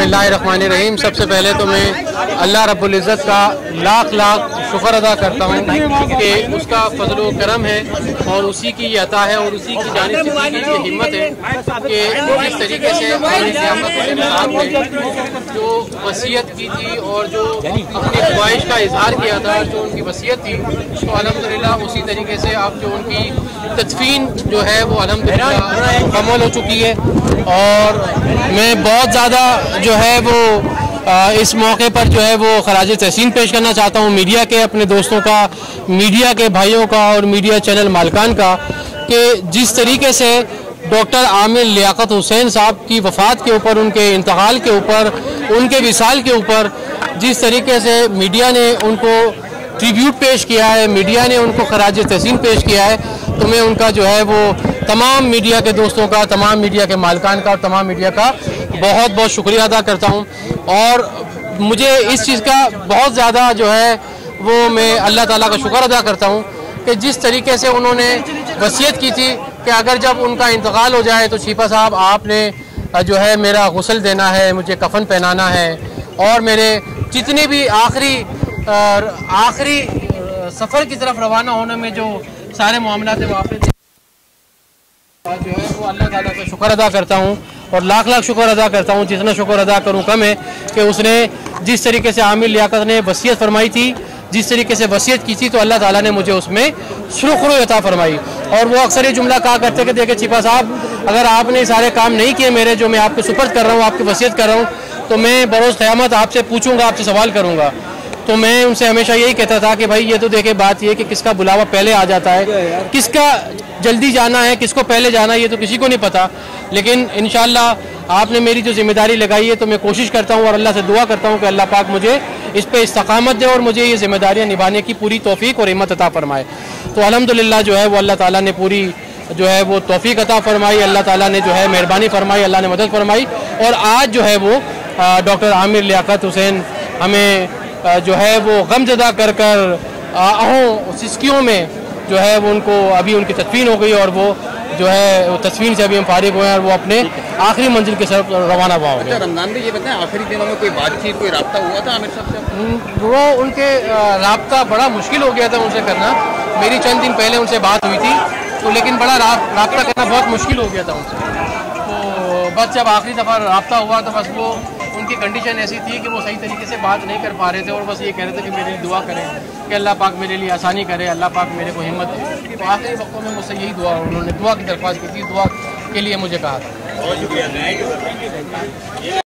बिस्मिल्लाहिर्रहमानिर्रहीम। सबसे पहले तो मैं अल्लाह रब्बुल इज़्ज़त का लाख लाख शुक्र अदा करता हूँ कि उसका फजल व करम है और उसी की अता है और उसी की जानिब से की ये हिम्मत है कि जिस तरीके से साहब ने जो वसीयत की थी और जो अपनी ख्वाहिश का इजहार किया था, जो उनकी वसीयत थी, तो अल्हम्दुलिल्लाह उसी तरीके से अब जो उनकी तदफीन जो है वो अल्हम्दुलिल्लाह मुकम्मल हो चुकी है। और मैं बहुत ज़्यादा जो है वो इस मौके पर जो है वो खराज तहसीन पेश करना चाहता हूँ मीडिया के अपने दोस्तों का, मीडिया के भाइयों का और मीडिया चैनल मालकान का, कि जिस तरीके से डॉक्टर आमिर लियाकत हुसैन साहब की वफ़ात के ऊपर, उनके इंतकाल के ऊपर, उनके विसाल के ऊपर जिस तरीके से मीडिया ने उनको ट्रिब्यूट पेश किया है, मीडिया ने उनको खराज तहसीन पेश किया है, तो मैं उनका जो है वो तमाम मीडिया के दोस्तों का, तमाम मीडिया के मालकान का और तमाम मीडिया का बहुत बहुत शुक्रिया अदा करता हूँ। और मुझे इस चीज़ का बहुत ज़्यादा जो है वो मैं अल्लाह ताला का शुक्र अदा करता हूँ कि जिस तरीके से उन्होंने वसीयत की थी कि अगर जब उनका इंतकाल हो जाए तो छिपा साहब आपने जो है मेरा गुस्ल देना है, मुझे कफन पहनाना है और मेरे जितने भी आखिरी सफ़र की तरफ रवाना होने में जो सारे मामला थे वो आपने जो है वो अल्लाह ताला का शुक्र अदा करता हूँ और लाख लाख शुक्र अदा करता हूँ। जितना शुक्र अदा करूँ कम है कि उसने जिस तरीके से आमिर लियाकत ने वसीयत फरमाई थी, जिस तरीके से वसीयत की थी, तो अल्लाह ताला ने मुझे उसमें सुरखरू अता फरमाई। और वो अक्सर ये जुमला कहा करते कि देखिए छिपा साहब, अगर आपने सारे काम नहीं किए मेरे, जो मैं आपको सुपर्द कर रहा हूँ, आपकी वसीयत कर रहा हूँ, तो मैं बरोज़ क़यामत आपसे पूछूंगा, आपसे सवाल करूँगा। तो मैं उनसे हमेशा यही कहता था कि भाई ये तो देखे बात ये कि किसका बुलावा पहले आ जाता है, किसका जल्दी जाना है, किसको पहले जाना है, ये तो किसी को नहीं पता। लेकिन इंशाअल्लाह आपने मेरी जो जिम्मेदारी लगाई है तो मैं कोशिश करता हूँ और अल्लाह से दुआ करता हूँ कि अल्लाह पाक मुझे इस पर इस्तकामत दे और मुझे ये जिम्मेदारियाँ निभाने की पूरी तौफीक और हिम्मत अता फरमाए। तो अल्हम्दुलिल्लाह जो है वो अल्लाह ताला ने पूरी जो है वो तौफीक अता फरमाई, अल्लाह ताला ने जो है मेहरबानी फरमाई, अल्लाह ने मदद फरमाई। और आज जो है वो डॉक्टर आमिर लियाकत हुसैन हमें जो है वो गमज़दा कर सिस्कियों में जो है वो उनको अभी उनकी तदफीन हो गई और वो जो है वो तदफीन से अभी हम फारिग हुए हैं और वो अपने आखिरी मंजिल के तरफ रवाना हुआ हो गया। रमज़ान में ये बताएं, आखिरी दिनों में कोई बातचीत, कोई रब्ता हुआ था आमिर साहब से? वो उनके रब्ता बड़ा मुश्किल हो गया था उनसे करना। मेरी चंद दिन पहले उनसे बात हुई थी तो लेकिन बड़ा रब्ता करना बहुत मुश्किल हो गया था उनसे। तो बस जब आखिरी दफ़ा रब्ता हुआ तो बस वो उनकी कंडीशन ऐसी थी कि वो सही तरीके से बात नहीं कर पा रहे थे और बस ये कह रहे थे कि मेरे लिए दुआ करें कि अल्लाह पाक मेरे लिए आसानी करे, अल्लाह पाक मेरे को हिम्मत दे। तो आखिरी वक्तों में मुझसे यही उन्होंने दुआ की दरख्वास्त की थी, दुआ के लिए मुझे कहा था।